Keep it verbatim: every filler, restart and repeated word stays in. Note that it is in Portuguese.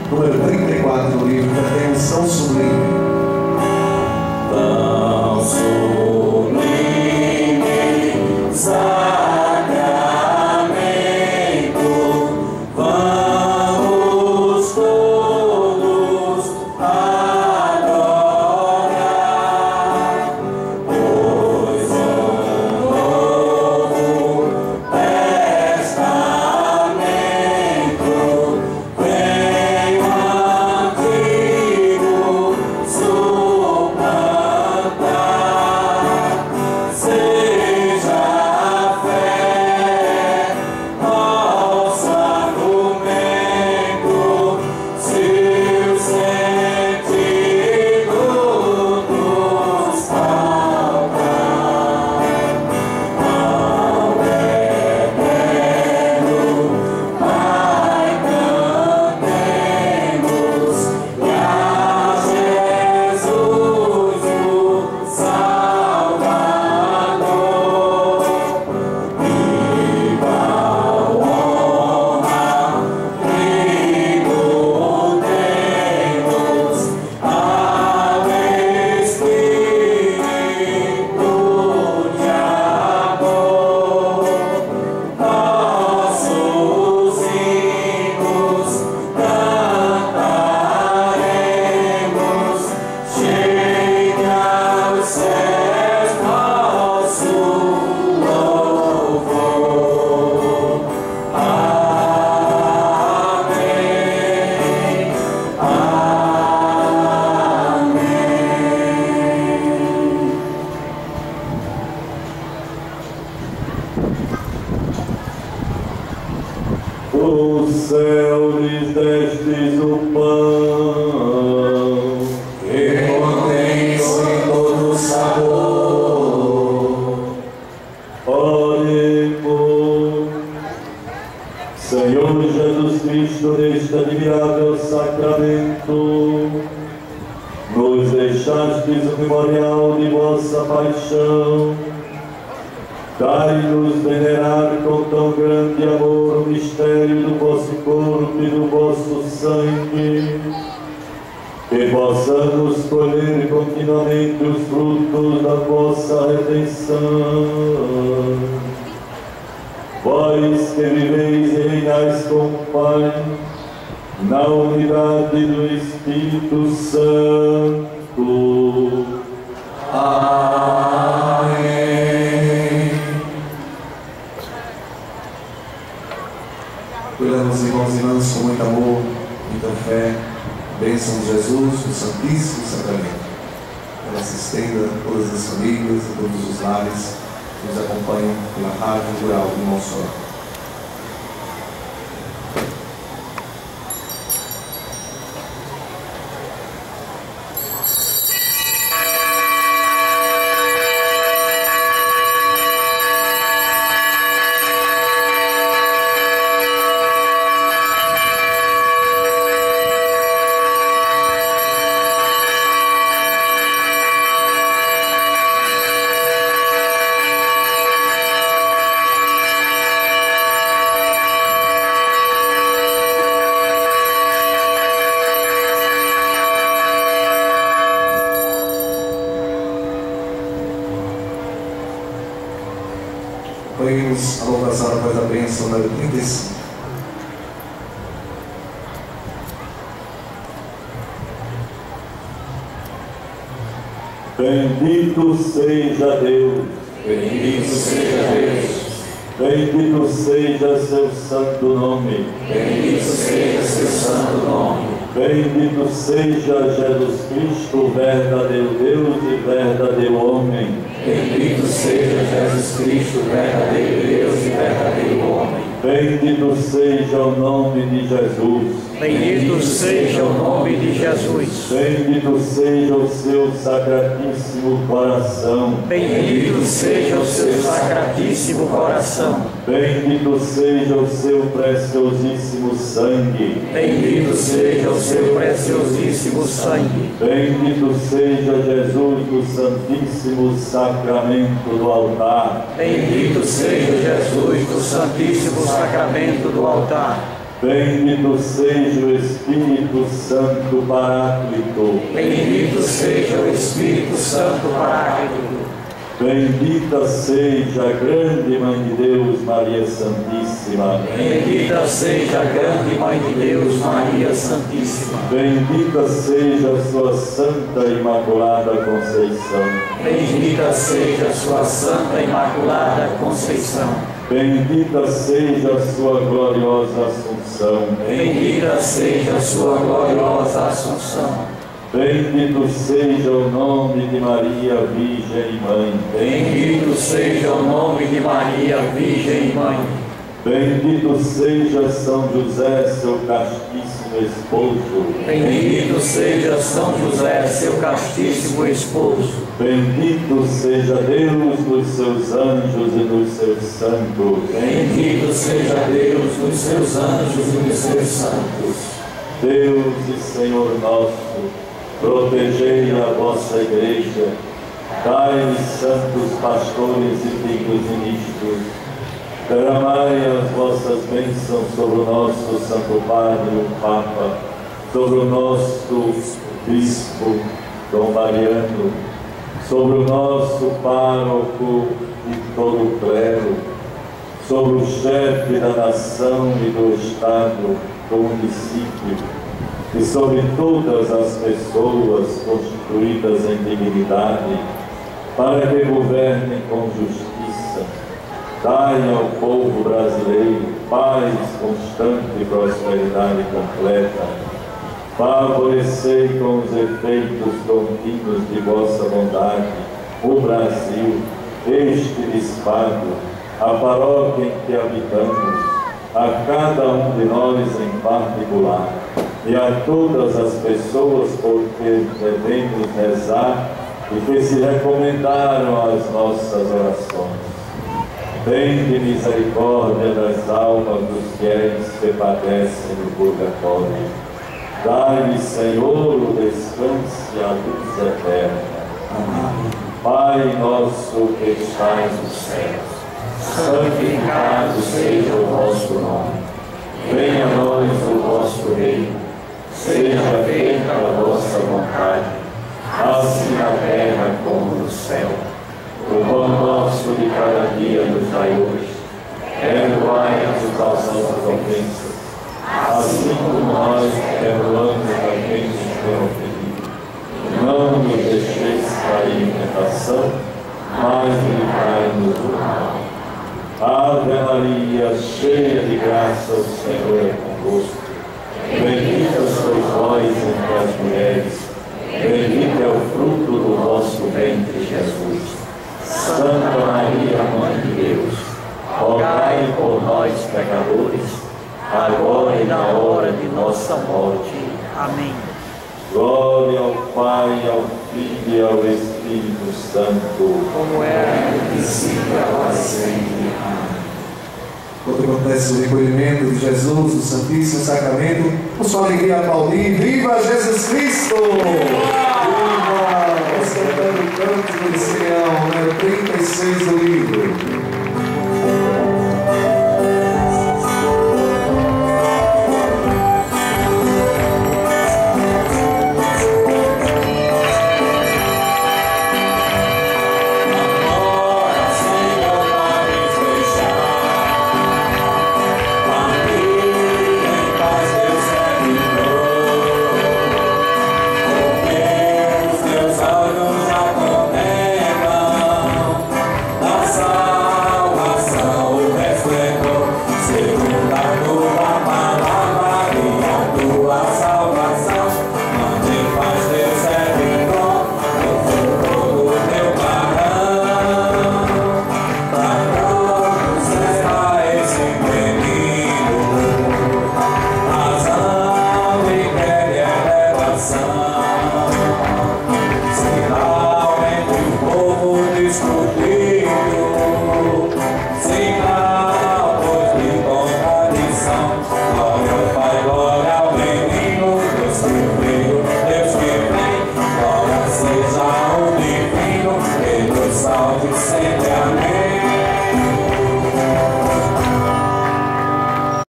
número trinta e quatro do livro Redenção Sublime. Tão sublime sacramento, vamos todos adorar, pois um novo testamento vem o antigo suplantar. Seja a fé nosso argumento, se o sentido nos faltar. Ao eterno Pai cantemos, e a Jesus o Salvador. Viva a honra, tributemos ao Espírito de amor. Nossos hinos cantaremos, chegue aos céus nosso louvor. Amém. Do céu lhes destes o pão, Que contém todo sabor. oremos. Senhor Jesus Cristo, neste admirável sacramento, nos deixastes o memorial de vossa paixão. Dai-nos venerar com tão grande amor o mistério do vosso corpo e do vosso sangue, que possamos colher continuamente os frutos da vossa redenção. Vós que viveis e reinais com o Pai, na unidade do Espírito Santo. Amém. Oramos, irmãos e irmãs, com muito amor, muita fé, bênção de Jesus, o Santíssimo Sacramento. Ela se estenda a todas as famílias, a todos os lares que nos acompanham pela Rádio Rural do Monsenhor. Acompanhemos a louvação após a bênção número trinta e cinco. Bendito seja Deus, Bendito seja Deus, bendito seja seu santo nome, bendito seja seu santo nome, bendito seja Jesus Cristo, verdadeiro Deus e verdadeiro homem. bendito seja Jesus Cristo, verdadeiro Deus e verdadeiro homem. Bendito seja o nome de Jesus. Bendito seja o nome de Jesus. Bendito seja o seu sacratíssimo coração. Bendito seja o seu sacratíssimo coração. Bendito seja o seu preciosíssimo sangue. Bendito seja o seu preciosíssimo sangue. Bendito seja Jesus do Santíssimo Sacramento do altar. Bendito seja Jesus do Santíssimo Sacramento do altar. Bendito seja o Espírito Santo Paráclito. Bendito seja o Espírito Santo Paráclito. Bendita seja a grande Mãe de Deus, Maria Santíssima. Bendita seja a grande Mãe de Deus, Maria Santíssima. Bendita seja a sua Santa Imaculada Conceição. Bendita seja a sua Santa Imaculada Conceição. Bendita seja a sua gloriosa Assunção. Bendita seja a sua gloriosa Assunção. Bendito seja o nome de Maria, Virgem e Mãe. Bendito seja o nome de Maria, Virgem e Mãe. Bendito seja São José, seu castíssimo esposo. Bendito seja São José, seu castíssimo esposo. Bendito seja Deus nos seus anjos e nos seus santos. Bendito seja Deus nos seus anjos e nos seus santos. Deus e Senhor nosso, protegei a vossa igreja, dai-lhe santos pastores e filhos ministros, derramai as vossas bênçãos sobre o nosso Santo Padre, o Papa, sobre o nosso Bispo, Dom Mariano, sobre o nosso pároco e todo o clero, sobre o chefe da nação e do Estado, do município, e sobre todas as pessoas constituídas em dignidade, para que governem com justiça. Dai ao povo brasileiro paz constante e prosperidade completa. Favorecei com os efeitos contínuos de vossa bondade o Brasil, este bispado, a paróquia em que habitamos, a cada um de nós em particular, e a todas as pessoas por que devemos rezar e que se recomendaram às nossas orações. Tende misericórdia das almas dos fiéis que padecem no purgatório. Dai-lhe, Senhor, o descanso e a luz eterna. Amém. Pai nosso que estais nos céus, santificado seja o vosso nome. Venha a nós o vosso reino. Seja feita a vossa vontade, assim na terra como no céu. O pão nosso de cada dia nos dai hoje. Perdoai-nos as nossas ofensas, assim como nós perdoamos a quem nos tem ofendido. Não nos deixeis cair em tentação, mas livrai-nos do mal. Ave Maria, cheia de graça, o Senhor é convosco. Bendita sois vós entre as mulheres, bendito é o fruto do vosso ventre, Jesus. Santa Maria, Mãe de Deus, rogai por nós, pecadores, agora e na hora de nossa morte. Amém. Glória ao Pai, ao Filho e ao Espírito Santo, como era no princípio, agora e sempre. Amém. Quando acontece o recolhimento de Jesus, o Santíssimo Sacramento, com sua alegria aplaudir, viva Jesus Cristo! Viva! Vamos cantando o canto de Simeão, número trinta e seis do livro.